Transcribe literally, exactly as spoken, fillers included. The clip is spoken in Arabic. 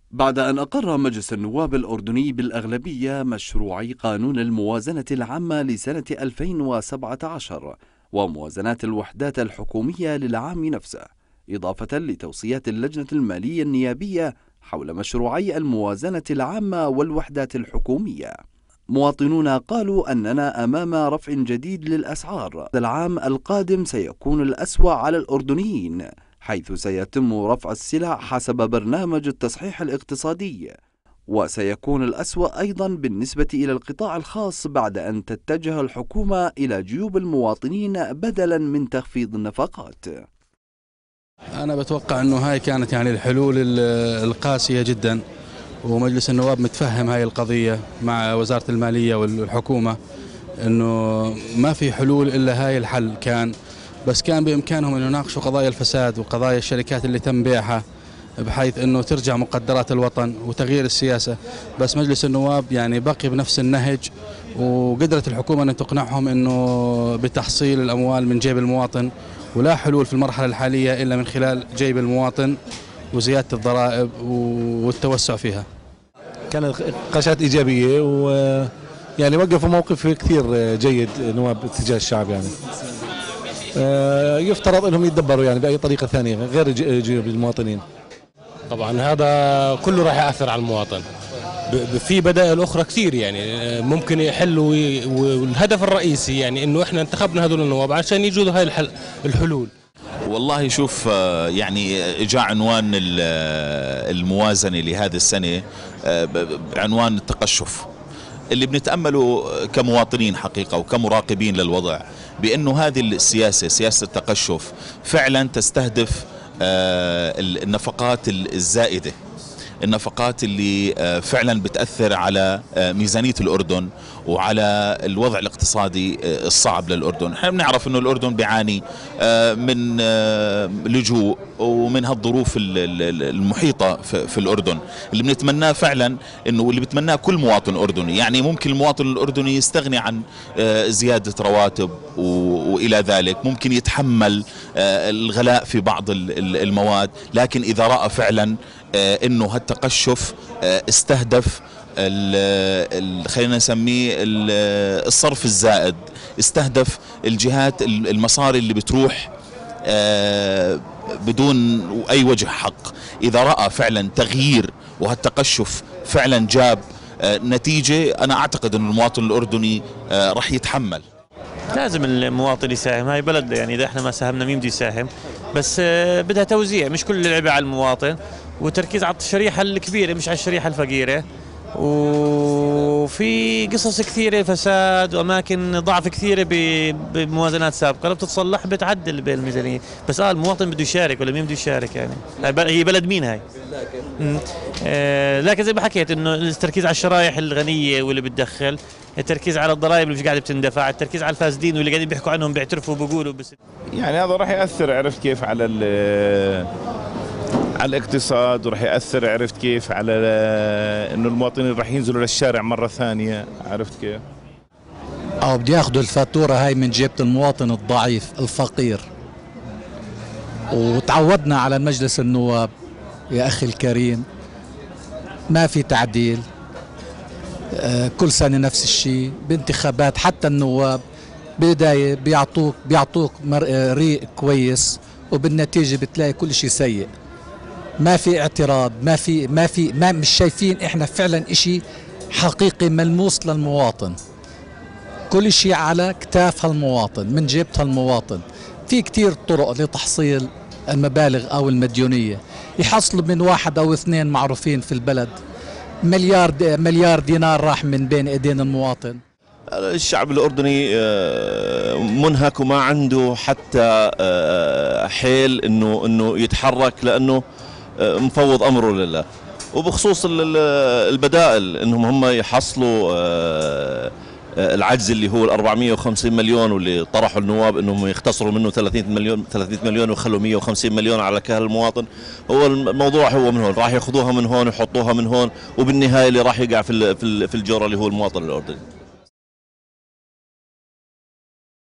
بعد أن أقر مجلس النواب الأردني بالأغلبية مشروعي قانون الموازنة العامة لسنة ألفين وسبعة عشر وموازنات الوحدات الحكومية للعام نفسه، إضافة لتوصيات اللجنة المالية النيابية حول مشروعي الموازنة العامة والوحدات الحكومية، مواطنون قالوا أننا أمام رفع جديد للأسعار. العام القادم سيكون الأسوأ على الأردنيين، حيث سيتم رفع السلع حسب برنامج التصحيح الاقتصادي، وسيكون الأسوأ أيضا بالنسبة إلى القطاع الخاص بعد أن تتجه الحكومة إلى جيوب المواطنين بدلا من تخفيض النفقات. أنا بتوقع أنه هاي كانت يعني الحلول القاسية جدا، ومجلس النواب متفهم هاي القضية مع وزارة المالية والحكومة أنه ما في حلول إلا هاي الحل كان، بس كان بإمكانهم أن يناقشوا قضايا الفساد وقضايا الشركات اللي تم بيعها بحيث أنه ترجع مقدرات الوطن وتغيير السياسة. بس مجلس النواب يعني بقي بنفس النهج، وقدرت الحكومة أن تقنعهم أنه بتحصيل الأموال من جيب المواطن، ولا حلول في المرحلة الحالية إلا من خلال جيب المواطن وزيادة الضرائب والتوسع فيها. كانت نقاشات إيجابية، ويعني وقفوا موقف كثير جيد نواب اتجاه الشعب. يعني يفترض أنهم يتدبروا يعني بأي طريقة ثانية غير جيب المواطنين. طبعا هذا كله راح يأثر على المواطن. في بدائل أخرى كثير يعني ممكن يحلوا، والهدف الرئيسي يعني إنه إحنا انتخبنا هذول النواب عشان يجوا هاي الحلول. والله شوف، يعني جاء عنوان الموازنة لهذه السنة بعنوان التقشف، اللي بنتأمله كمواطنين حقيقة وكمراقبين للوضع بأنه هذه السياسة سياسة التقشف فعلا تستهدف النفقات الزائدة، النفقات اللي فعلا بتأثر على ميزانية الأردن وعلى الوضع الاقتصادي الصعب للأردن. احنا بنعرف انه الأردن بيعاني من لجوء ومن هالظروف المحيطة في الأردن، اللي بنتمناه فعلا انه واللي بتمناه كل مواطن أردني. يعني ممكن المواطن الأردني يستغني عن زيادة رواتب وإلى ذلك، ممكن يتحمل الغلاء في بعض المواد، لكن إذا رأى فعلا انه هالتقشف استهدف خلينا نسميه الصرف الزائد، استهدف الجهات المصاري اللي بتروح بدون اي وجه حق، اذا رأى فعلا تغيير وهالتقشف فعلا جاب نتيجة، انا اعتقد ان المواطن الاردني راح يتحمل. لازم المواطن يساهم، هاي بلد يعني اذا احنا ما ساهمنا مين بده يساهم، بس بدها توزيع، مش كل العبء على المواطن، وتركيز على الشريحة الكبيرة مش على الشريحة الفقيرة. وفي قصص كثيرة فساد وأماكن ضعف كثيرة بموازنات سابقة، لو بتتصلح بتعدل بالميزانية، بس اه المواطن بده يشارك ولا مين بده يشارك؟ يعني هي بلد مين هاي؟ آه لكن زي ما حكيت انه التركيز على الشرائح الغنية واللي بتدخل، التركيز على الضرائب اللي مش قاعدة بتندفع، التركيز على الفاسدين واللي قاعدين بيحكوا عنهم بيعترفوا وبيقولوا بس. يعني هذا راح يأثر، عرفت كيف، على على الاقتصاد، وراح يأثر عرفت كيف على انه المواطنين راح ينزلوا للشارع مرة ثانية، عرفت كيف؟ او بده ياخذوا الفاتورة هاي من جيبة المواطن الضعيف الفقير. وتعودنا على مجلس النواب يا اخي الكريم، ما في تعديل، آه كل سنة نفس الشيء، بانتخابات حتى النواب بداية بيعطوك بيعطوك ريق كويس، وبالنتيجة بتلاقي كل شيء سيء. ما في اعتراض، ما في ما في ما مش شايفين احنا فعلا اشي حقيقي ملموس للمواطن. كل شيء على كتاف هالمواطن، من جيبة هالمواطن. في كتير طرق لتحصيل المبالغ او المديونية، يحصلوا من واحد او اثنين معروفين في البلد. مليار دي مليار دينار راح من بين ايدين المواطن. الشعب الأردني منهك وما عنده حتى حيل انه انه يتحرك، لانه مفوض امره لله. وبخصوص البدائل انهم هم يحصلوا العجز اللي هو ال أربعمئة وخمسين مليون، واللي طرحوا النواب انهم يختصروا منه ثلاثين مليون ثلاثين مليون ويخلوا مئة وخمسين مليون على كاهل المواطن. هو الموضوع هو من هون، راح ياخذوها من هون ويحطوها من هون، وبالنهايه اللي راح يقع في في الجوره اللي هو المواطن الاردني.